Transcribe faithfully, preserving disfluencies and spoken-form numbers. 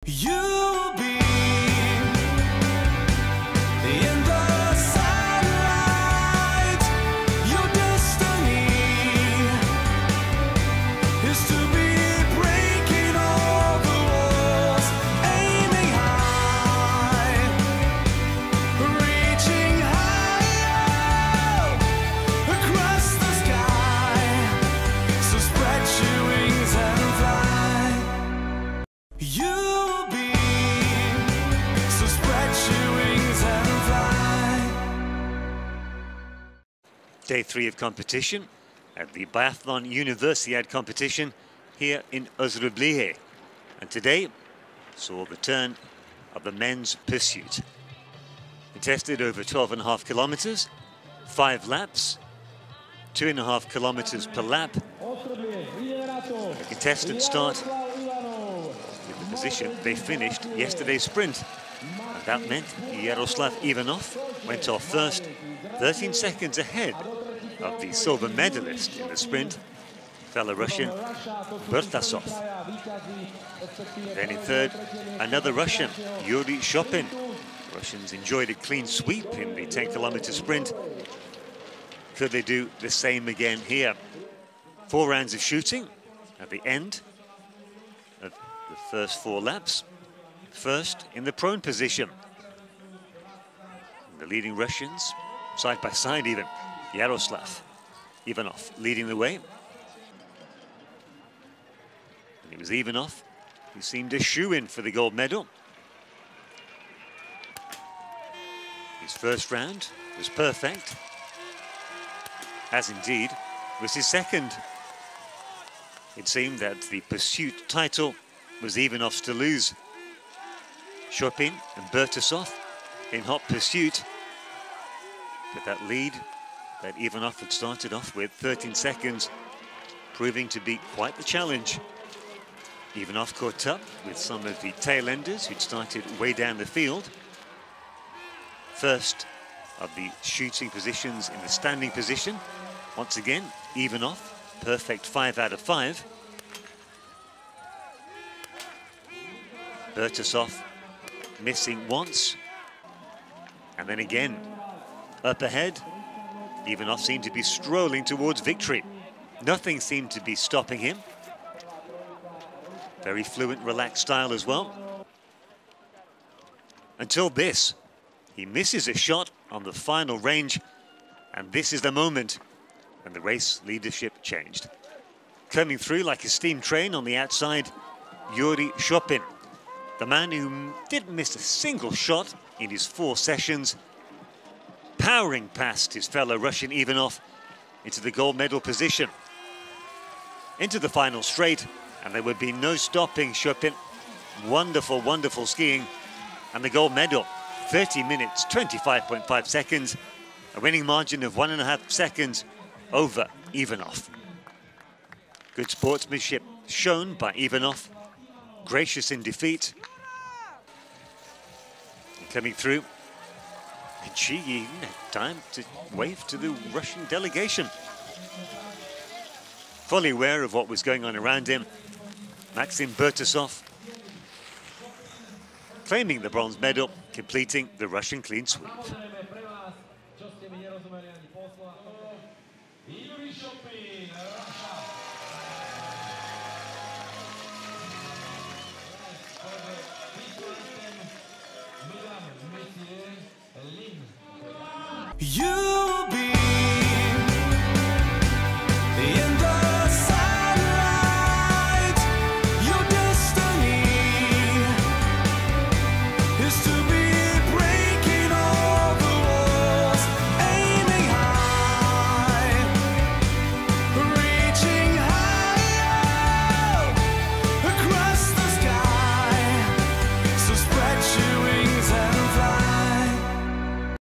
You'll be in the sunlight. Your destiny is to be breaking all the walls, aiming high, reaching higher across the sky. So spread your wings and fly. You Day three of competition at the Biathlon Universiade competition here in Osrblie. And today saw the turn of the men's pursuit. Contested over twelve and a half kilometers, five laps, two and a half kilometers per lap. The contestants start with the position they finished yesterday's sprint. And that meant Iaroslav Ivanov went off first, thirteen seconds ahead of the silver medalist in the sprint, fellow Russian Burtasov. Then in third, another Russian, Yuri Shopin. Russians enjoyed a clean sweep in the ten kilometer sprint. Could they do the same again here? Four rounds of shooting at the end of the first four laps. First in the prone position. The leading Russians, side by side even, Iaroslav Ivanov leading the way. And it was Ivanov who seemed a shoe-in for the gold medal. His first round was perfect, as indeed was his second. It seemed that the pursuit title was Ivanov's to lose. Shopin and Burtasov in hot pursuit. But that lead that Ivanov had started off with, thirteen seconds, proving to be quite the challenge. Ivanov caught up with some of the tail-enders who'd started way down the field. First of the shooting positions in the standing position. Once again, Ivanov, perfect five out of five. Burtasov missing once, and then again up ahead. Ivanov seemed to be strolling towards victory. Nothing seemed to be stopping him. Very fluent, relaxed style as well. Until this, he misses a shot on the final range, and this is the moment when the race leadership changed. Coming through like a steam train on the outside, Yuri Shopin, the man who didn't miss a single shot in his four sessions, powering past his fellow Russian Ivanov into the gold medal position. Into the final straight, and there would be no stopping Shopin. Wonderful, wonderful skiing. And the gold medal, thirty minutes, twenty-five point five seconds, a winning margin of one and a half seconds over Ivanov. Good sportsmanship shown by Ivanov, gracious in defeat. And coming through, and she even had time to wave to the Russian delegation. Fully aware of what was going on around him, Maksim Burtasov claiming the bronze medal, completing the Russian clean sweep. You